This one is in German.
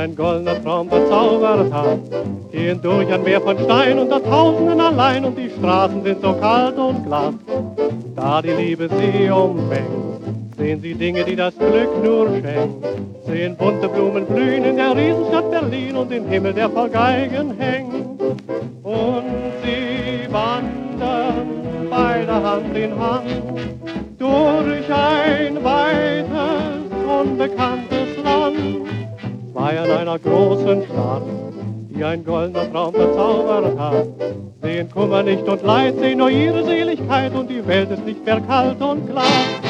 ein goldener Traum verzaubert hat. Gehen durch ein Meer von Stein unter Tausenden allein und die Straßen sind so kalt und glatt. Da die Liebe sie umfängt, sehen sie Dinge, die das Glück nur schenkt. Sehen bunte Blumen blühen in der Riesenstadt Berlin und den Himmel, der voll Geigen hängt. Und sie wandern beide Hand in Hand durch ein weites, unbekanntes Land. Zwei an einer großen Stadt, die ein goldener Traum verzaubert hat, sehen Kummer nicht und Leid, sehen nur ihre Seligkeit und die Welt ist nicht mehr kalt und glatt.